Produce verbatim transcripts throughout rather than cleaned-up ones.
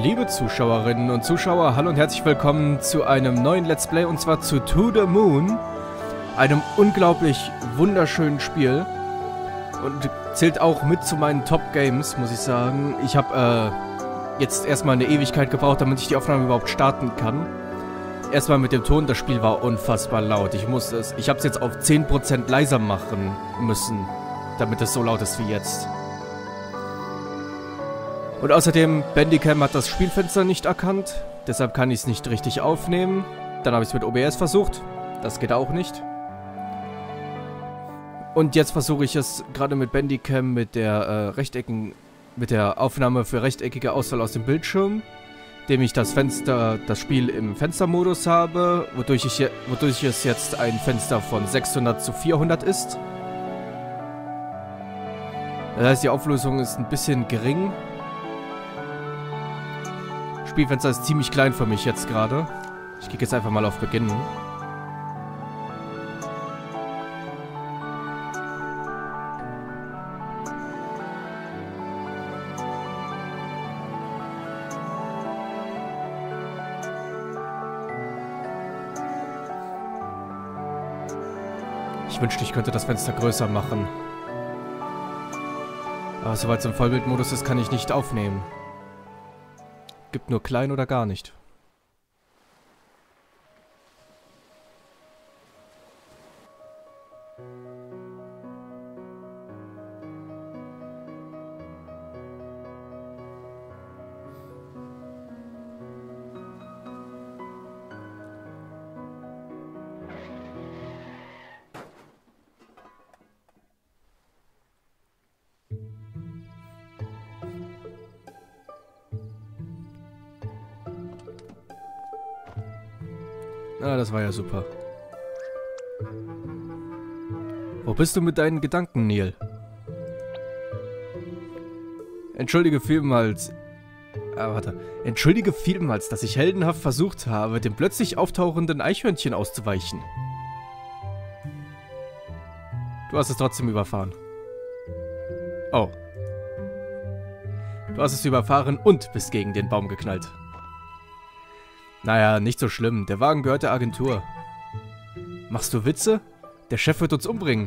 Liebe Zuschauerinnen und Zuschauer, hallo und herzlich willkommen zu einem neuen Let's Play, und zwar zu To The Moon, einem unglaublich wunderschönen Spiel und zählt auch mit zu meinen Top Games, muss ich sagen. Ich habe äh, jetzt erstmal eine Ewigkeit gebraucht, damit ich die Aufnahme überhaupt starten kann. Erstmal mit dem Ton, das Spiel war unfassbar laut. Ich musste es, ich habe es jetzt auf zehn Prozent leiser machen müssen, damit es so laut ist wie jetzt. Und außerdem, Bandicam hat das Spielfenster nicht erkannt, deshalb kann ich es nicht richtig aufnehmen. Dann habe ich es mit O B S versucht, das geht auch nicht. Und jetzt versuche ich es gerade mit Bandicam mit der äh, Rechtecken, mit der Aufnahme für rechteckige Auswahl aus dem Bildschirm, indem ich das Fenster, das Spiel im Fenstermodus habe, wodurch ich, wodurch es jetzt ein Fenster von sechshundert zu vierhundert ist. Das heißt, die Auflösung ist ein bisschen gering. Spielfenster ist ziemlich klein für mich jetzt gerade. Ich klicke jetzt einfach mal auf Beginnen. Ich wünschte, ich könnte das Fenster größer machen. Aber soweit es im Vollbildmodus ist, kann ich nicht aufnehmen. Gibt nur klein oder gar nicht. Ah, das war ja super. Wo bist du mit deinen Gedanken, Neil? Entschuldige vielmals... Ah, warte. Entschuldige vielmals, dass ich heldenhaft versucht habe, dem plötzlich auftauchenden Eichhörnchen auszuweichen. Du hast es trotzdem überfahren. Oh. Du hast es überfahren und bist gegen den Baum geknallt. Naja, nicht so schlimm. Der Wagen gehört der Agentur. Machst du Witze? Der Chef wird uns umbringen.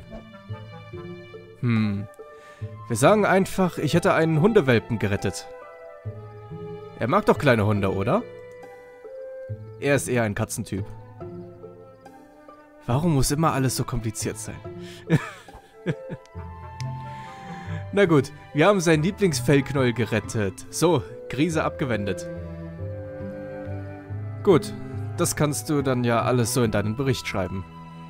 Hm. Wir sagen einfach, ich hätte einen Hundewelpen gerettet. Er mag doch kleine Hunde, oder? Er ist eher ein Katzentyp. Warum muss immer alles so kompliziert sein? Na gut, wir haben seinen Lieblingsfellknäuel gerettet. So, Krise abgewendet. Gut, das kannst du dann ja alles so in deinen Bericht schreiben.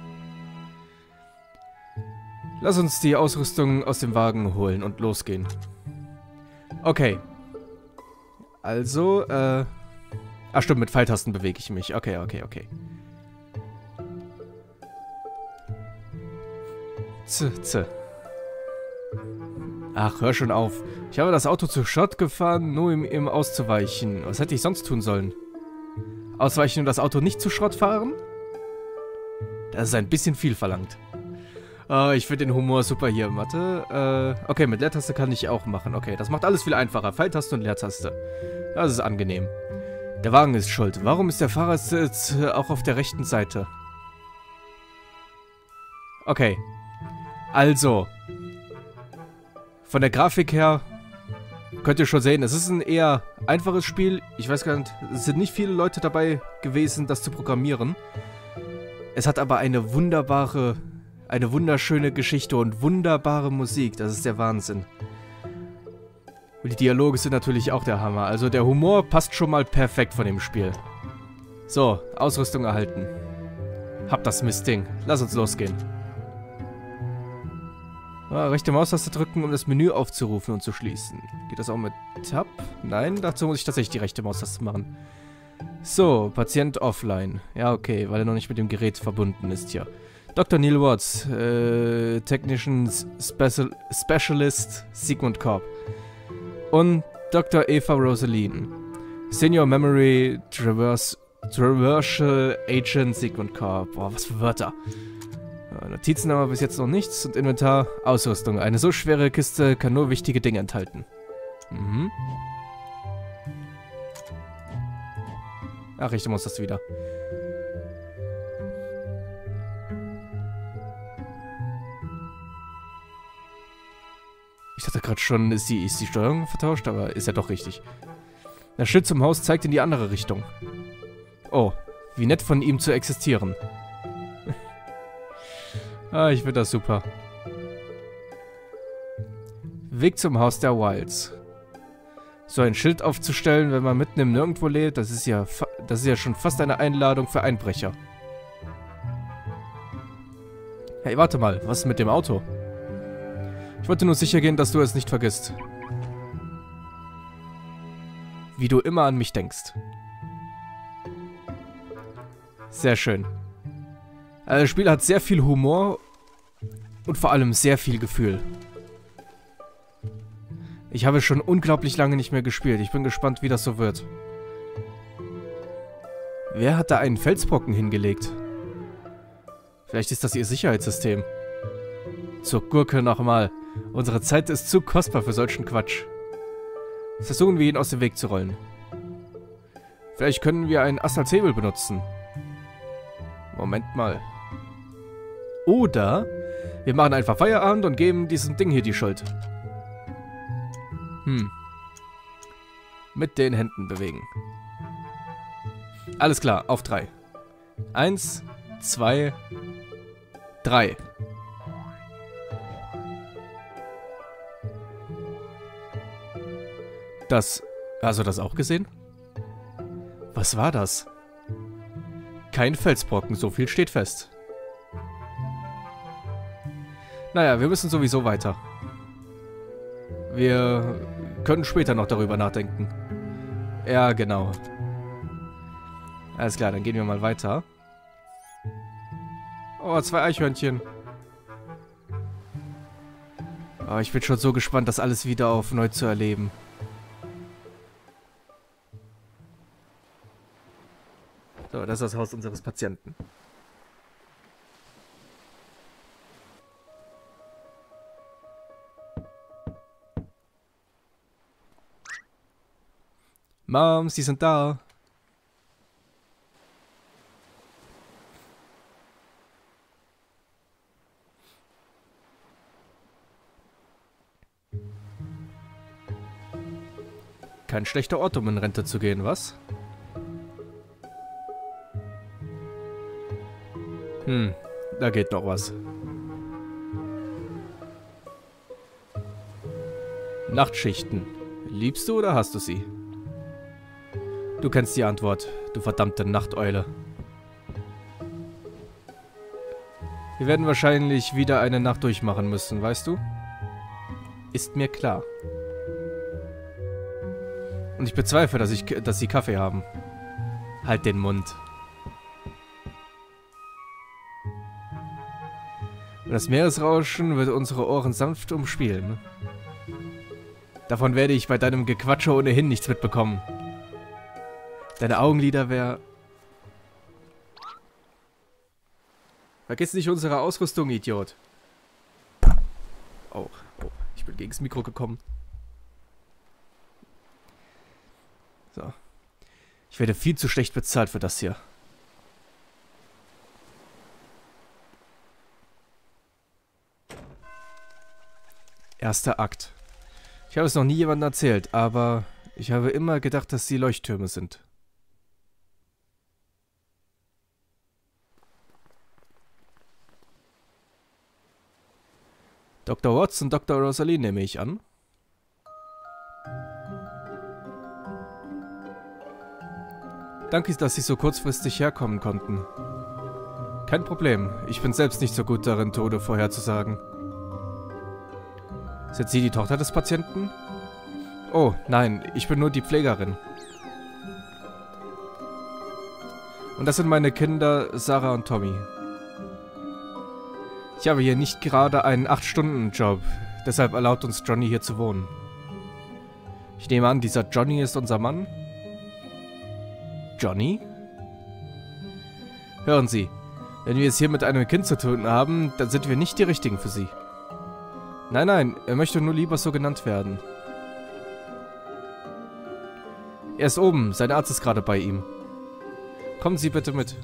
Lass uns die Ausrüstung aus dem Wagen holen und losgehen. Okay. Also, äh... Ach stimmt, mit Pfeiltasten bewege ich mich. Okay, okay, okay. Z, z. Ach, hör schon auf. Ich habe das Auto zu Schrott gefahren, nur um ihm auszuweichen. Was hätte ich sonst tun sollen? Ausweichen und das Auto nicht zu Schrott fahren? Das ist ein bisschen viel verlangt. Oh, ich finde den Humor super hier. Warte. Äh, okay, mit Leertaste kann ich auch machen. Okay, das macht alles viel einfacher. Pfeiltaste und Leertaste. Das ist angenehm. Der Wagen ist schuld. Warum ist der Fahrersitz auch auf der rechten Seite? Okay. Also. Von der Grafik her... Könnt ihr schon sehen, es ist ein eher einfaches Spiel. Ich weiß gar nicht, es sind nicht viele Leute dabei gewesen, das zu programmieren. Es hat aber eine wunderbare, eine wunderschöne Geschichte und wunderbare Musik. Das ist der Wahnsinn. Und die Dialoge sind natürlich auch der Hammer. Also der Humor passt schon mal perfekt von dem Spiel. So, Ausrüstung erhalten. Hab das Mistding. Lass uns losgehen. Ah, rechte Maustaste drücken, um das Menü aufzurufen und zu schließen. Geht das auch mit Tab? Nein, dazu muss ich tatsächlich die rechte Maustaste machen. So, Patient offline. Ja, okay, weil er noch nicht mit dem Gerät verbunden ist hier. Doktor Neil Watts, äh, Technician Special Specialist Sigmund Korb. Und Doktor Eva Rosaline, Senior Memory Traverse Traversal Agent Sigmund Korb. Boah, was für Wörter. Notizen haben wir bis jetzt noch nichts. Und Inventar, Ausrüstung. Eine so schwere Kiste kann nur wichtige Dinge enthalten. Mhm. Ach, rechte Maustaste wieder. Ich dachte gerade schon, ist die, ist die Steuerung vertauscht, aber ist ja doch richtig. Das Schild zum Haus zeigt in die andere Richtung. Oh, wie nett von ihm zu existieren. Ah, ich finde das super. Weg zum Haus der Wilds. So ein Schild aufzustellen, wenn man mitten im Nirgendwo lebt, das ist ja, das ist ja schon fast eine Einladung für Einbrecher. Hey, warte mal, was ist mit dem Auto? Ich wollte nur sicher gehen, dass du es nicht vergisst. Wie du immer an mich denkst. Sehr schön. Also das Spiel hat sehr viel Humor und vor allem sehr viel Gefühl. Ich habe schon unglaublich lange nicht mehr gespielt. Ich bin gespannt, wie das so wird. Wer hat da einen Felsbrocken hingelegt? Vielleicht ist das ihr Sicherheitssystem. Zur Gurke nochmal. Unsere Zeit ist zu kostbar für solchen Quatsch. Versuchen wir ihn aus dem Weg zu rollen. Vielleicht können wir einen Ast als Hebel benutzen. Moment mal. Oder wir machen einfach Feierabend und geben diesem Ding hier die Schuld. Hm. Mit den Händen bewegen. Alles klar, auf drei. Eins, zwei, drei. Das... Hast du das auch gesehen? Was war das? Kein Felsbrocken, so viel steht fest. Naja, wir müssen sowieso weiter. Wir können später noch darüber nachdenken. Ja, genau. Alles klar, dann gehen wir mal weiter. Oh, zwei Eichhörnchen. Oh, ich bin schon so gespannt, das alles wieder auf neu zu erleben. So, das ist das Haus unseres Patienten. Mom, sie sind da. Kein schlechter Ort, um in Rente zu gehen, was? Hm, da geht noch was. Nachtschichten. Liebst du oder hast du sie? Du kennst die Antwort, du verdammte Nachteule. Wir werden wahrscheinlich wieder eine Nacht durchmachen müssen, weißt du? Ist mir klar. Und ich bezweifle, dass, ich, dass sie Kaffee haben. Halt den Mund. Und das Meeresrauschen wird unsere Ohren sanft umspielen. Davon werde ich bei deinem Gequatsche ohnehin nichts mitbekommen. Deine Augenlider wär... Vergiss nicht unsere Ausrüstung, Idiot. Oh, oh, ich bin gegen das Mikro gekommen. So. Ich werde viel zu schlecht bezahlt für das hier. Erster Akt. Ich habe es noch nie jemandem erzählt, aber ich habe immer gedacht, dass sie Leuchttürme sind. Doktor Watts und Doktor Rosalie nehme ich an. Danke, dass Sie so kurzfristig herkommen konnten. Kein Problem. Ich bin selbst nicht so gut darin, Tode vorherzusagen. Sind Sie die Tochter des Patienten? Oh, nein, ich bin nur die Pflegerin. Und das sind meine Kinder, Sarah und Tommy. Ich habe hier nicht gerade einen acht Stunden Job, deshalb erlaubt uns Johnny hier zu wohnen. Ich nehme an, dieser Johnny ist unser Mann? Johnny? Hören Sie, wenn wir es hier mit einem Kind zu tun haben, dann sind wir nicht die Richtigen für Sie. Nein, nein, er möchte nur lieber so genannt werden. Er ist oben, sein Arzt ist gerade bei ihm. Kommen Sie bitte mit.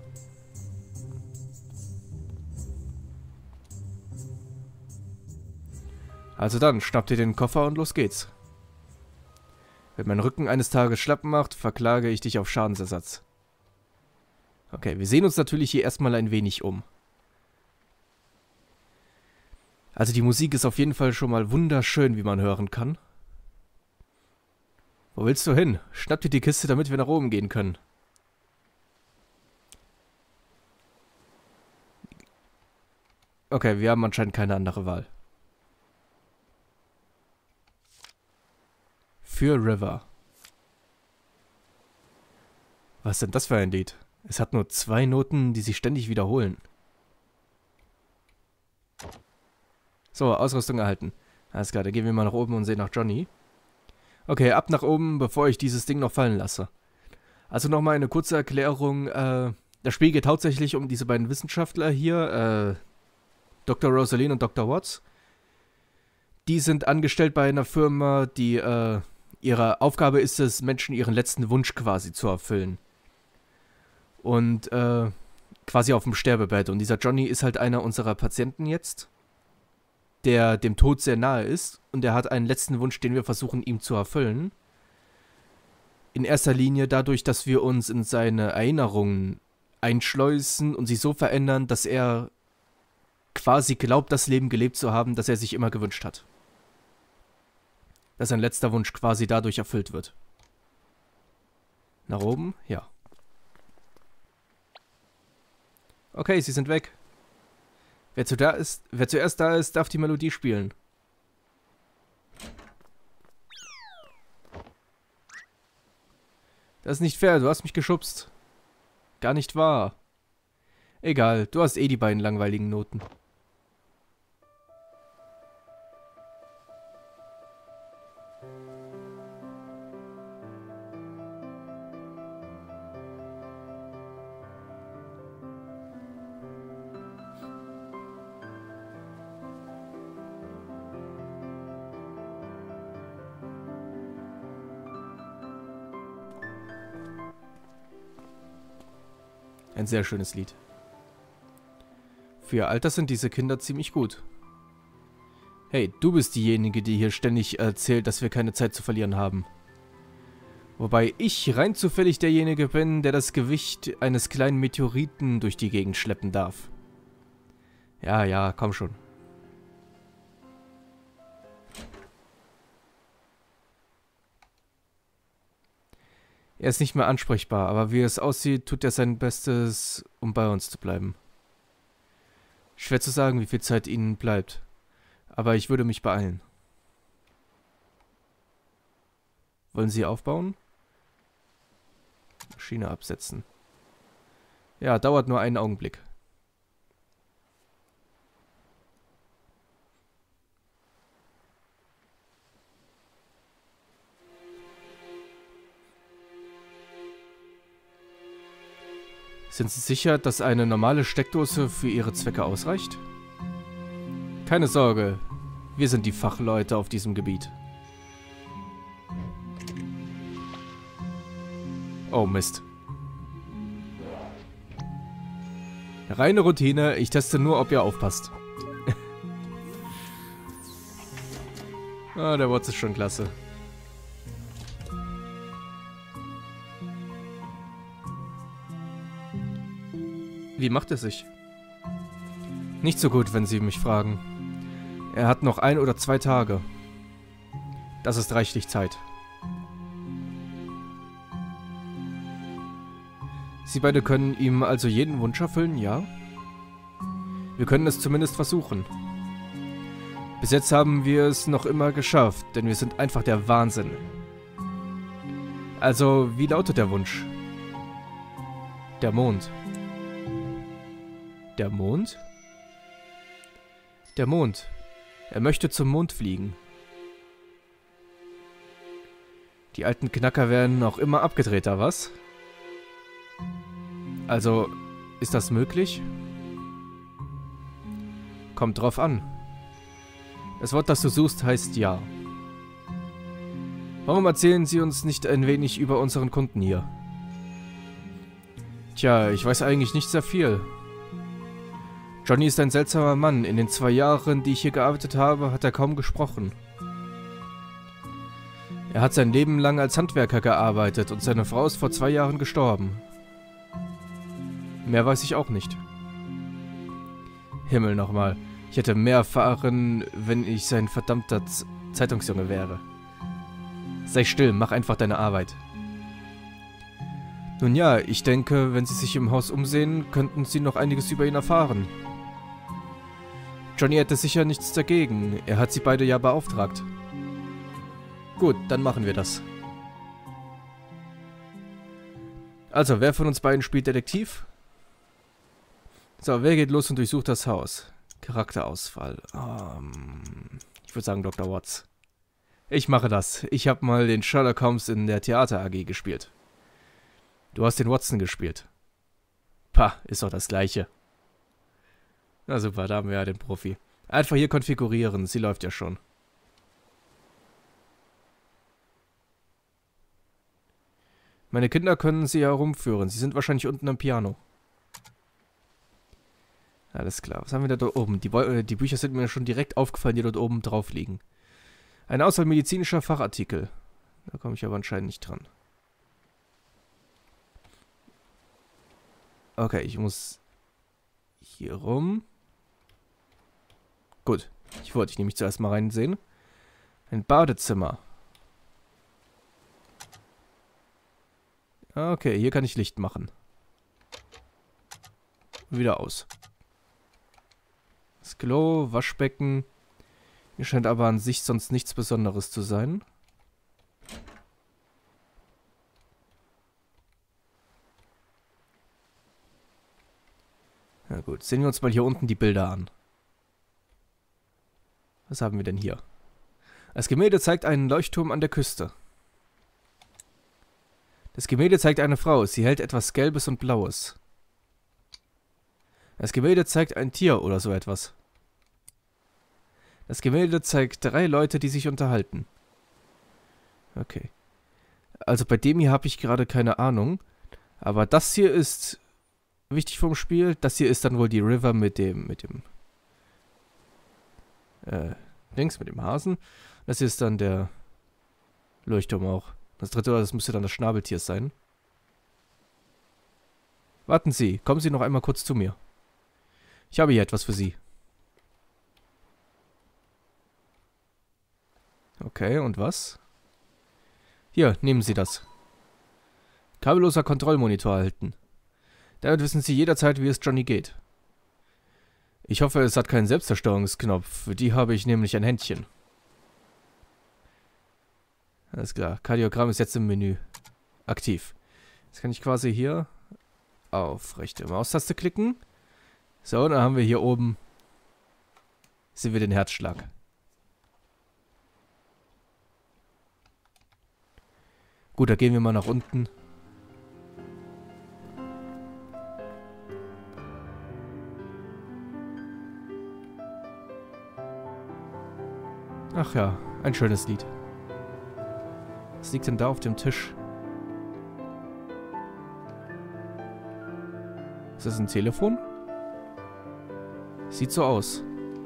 Also dann, schnapp dir den Koffer und los geht's. Wenn mein Rücken eines Tages schlapp macht, verklage ich dich auf Schadensersatz. Okay, wir sehen uns natürlich hier erstmal ein wenig um. Also die Musik ist auf jeden Fall schon mal wunderschön, wie man hören kann. Wo willst du hin? Schnapp dir die Kiste, damit wir nach oben gehen können. Okay, wir haben anscheinend keine andere Wahl. Für River. Was ist denn das für ein Lied? Es hat nur zwei Noten, die sich ständig wiederholen. So, Ausrüstung erhalten. Alles klar, dann gehen wir mal nach oben und sehen nach Johnny. Okay, ab nach oben, bevor ich dieses Ding noch fallen lasse. Also nochmal eine kurze Erklärung. Äh, das Spiel geht hauptsächlich um diese beiden Wissenschaftler hier. Äh, Doktor Rosaline und Doktor Watts. Die sind angestellt bei einer Firma, die, äh, ihre Aufgabe ist es, Menschen ihren letzten Wunsch quasi zu erfüllen. Und, äh, quasi auf dem Sterbebett. Und dieser Johnny ist halt einer unserer Patienten jetzt, der dem Tod sehr nahe ist. Und er hat einen letzten Wunsch, den wir versuchen, ihm zu erfüllen. In erster Linie dadurch, dass wir uns in seine Erinnerungen einschleusen und sie so verändern, dass er quasi glaubt, das Leben gelebt zu haben, das er sich immer gewünscht hat. Dass sein letzter Wunsch quasi dadurch erfüllt wird. Nach oben? Ja. Okay, sie sind weg. Wer, zu da ist, wer zuerst da ist, darf die Melodie spielen. Das ist nicht fair, du hast mich geschubst. Gar nicht wahr. Egal, du hast eh die beiden langweiligen Noten. Ein sehr schönes Lied. Für ihr Alter sind diese Kinder ziemlich gut. Hey, du bist diejenige, die hier ständig erzählt, dass wir keine Zeit zu verlieren haben. Wobei ich rein zufällig derjenige bin, der das Gewicht eines kleinen Meteoriten durch die Gegend schleppen darf. Ja, ja, komm schon. Er ist nicht mehr ansprechbar, aber wie es aussieht, tut er sein Bestes, um bei uns zu bleiben. Schwer zu sagen, wie viel Zeit ihnen bleibt, aber ich würde mich beeilen. Wollen Sie aufbauen? Maschine absetzen. Ja, dauert nur einen Augenblick. Sind Sie sicher, dass eine normale Steckdose für Ihre Zwecke ausreicht? Keine Sorge, wir sind die Fachleute auf diesem Gebiet. Oh Mist. Reine Routine, ich teste nur, ob ihr aufpasst. Ah, der Watts ist schon klasse. Wie macht er sich? Nicht so gut, wenn Sie mich fragen. Er hat noch ein oder zwei Tage. Das ist reichlich Zeit. Sie beide können ihm also jeden Wunsch erfüllen, ja? Wir können es zumindest versuchen. Bis jetzt haben wir es noch immer geschafft, denn wir sind einfach der Wahnsinn. Also, wie lautet der Wunsch? Der Mond. Der Mond? Der Mond. Er möchte zum Mond fliegen. Die alten Knacker werden auch immer abgedrehter, was? Also, ist das möglich? Kommt drauf an. Das Wort, das du suchst, heißt ja. Warum erzählen Sie uns nicht ein wenig über unseren Kunden hier? Tja, ich weiß eigentlich nicht sehr viel. Johnny ist ein seltsamer Mann. In den zwei Jahren, die ich hier gearbeitet habe, hat er kaum gesprochen. Er hat sein Leben lang als Handwerker gearbeitet und seine Frau ist vor zwei Jahren gestorben. Mehr weiß ich auch nicht. Himmel nochmal. Ich hätte mehr erfahren, wenn ich sein verdammter Z- Zeitungsjunge wäre. Sei still, mach einfach deine Arbeit. Nun ja, ich denke, wenn Sie sich im Haus umsehen, könnten Sie noch einiges über ihn erfahren. Johnny hätte sicher nichts dagegen. Er hat Sie beide ja beauftragt. Gut, dann machen wir das. Also, wer von uns beiden spielt Detektiv? So, wer geht los und durchsucht das Haus? Charakterauswahl. Um, ich würde sagen Doktor Watts. Ich mache das. Ich habe mal den Sherlock Holmes in der Theater-A G gespielt. Du hast den Watson gespielt. Pah, ist doch das Gleiche. Na super, da haben wir ja den Profi. Einfach hier konfigurieren, sie läuft ja schon. Meine Kinder können sie herumführen. Sie sind wahrscheinlich unten am Piano. Alles klar. Was haben wir da dort oben? Die, äh, die Bücher sind mir schon direkt aufgefallen, die dort oben drauf liegen. Eine Auswahl medizinischer Fachartikel. Da komme ich aber anscheinend nicht dran. Okay, ich muss hier rum. Gut. Ich wollte ich nämlich zuerst mal reinsehen. Ein Badezimmer. Okay, hier kann ich Licht machen. Wieder aus. Das Klo, Waschbecken. Hier scheint aber an sich sonst nichts Besonderes zu sein. Na gut, sehen wir uns mal hier unten die Bilder an. Was haben wir denn hier? Das Gemälde zeigt einen Leuchtturm an der Küste. Das Gemälde zeigt eine Frau. Sie hält etwas Gelbes und Blaues. Das Gemälde zeigt ein Tier oder so etwas. Das Gemälde zeigt drei Leute, die sich unterhalten. Okay. Also bei dem hier habe ich gerade keine Ahnung. Aber das hier ist wichtig vom Spiel. Das hier ist dann wohl die River mit dem, mit dem, äh, links mit dem Hasen. Das hier ist dann der Leuchtturm auch. Das dritte, das müsste dann das Schnabeltier sein. Warten Sie, kommen Sie noch einmal kurz zu mir. Ich habe hier etwas für Sie. Okay, und was? Hier, nehmen Sie das. Kabelloser Kontrollmonitor erhalten. Damit wissen Sie jederzeit, wie es Johnny geht. Ich hoffe, es hat keinen Selbstzerstörungsknopf. Für die habe ich nämlich ein Händchen. Alles klar. Kardiogramm ist jetzt im Menü. Aktiv. Jetzt kann ich quasi hier auf rechte Maustaste klicken. So, dann haben wir hier oben sehen wir den Herzschlag. Gut, da gehen wir mal nach unten. Ach ja, ein schönes Lied. Was liegt denn da auf dem Tisch? Ist das ein Telefon? Sieht so aus.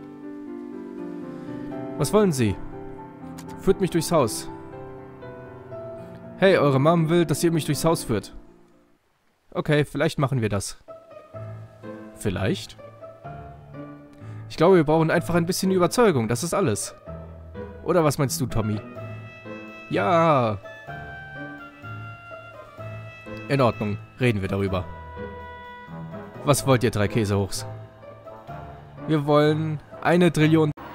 Was wollen Sie? Führt mich durchs Haus. Hey, eure Mom will, dass ihr mich durchs Haus führt. Okay, vielleicht machen wir das. Vielleicht? Ich glaube, wir brauchen einfach ein bisschen Überzeugung, das ist alles. Oder was meinst du, Tommy? Ja. In Ordnung, reden wir darüber. Was wollt ihr, drei Käsehochs? Wir wollen eine Trillion...